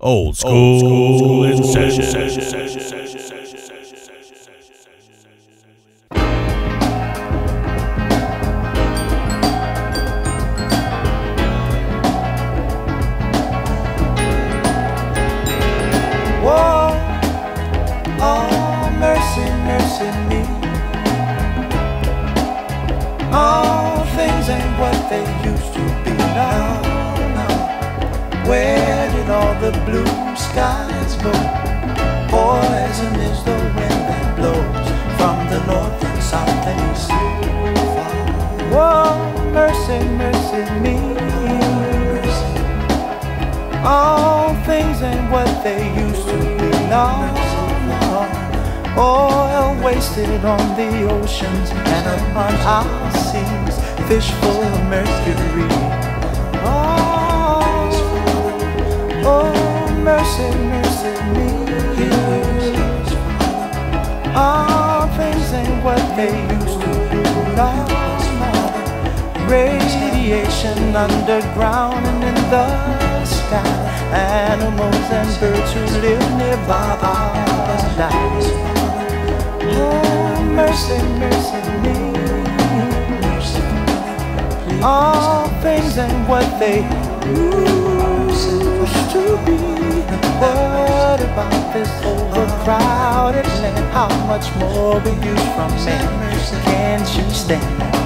Old school in session. Whoa, oh, mercy, mercy me. All things ain't what they used to be now. Where did all the blue skies go? Poison is the wind that blows from the north and south and east. Whoa, mercy, mercy me. All things ain't what they used to be now. Oil wasted on the oceans and upon our seas, fish full of mercury. Oh, mercy, mercy me. All things ain't what they used to be now. Radiation underground and in the sky. Animals and birds who live nearby are alive. Oh, mercy, mercy me. All things ain't what they used to be. What about this overcrowded land? How much more will you from me? Can't you stand?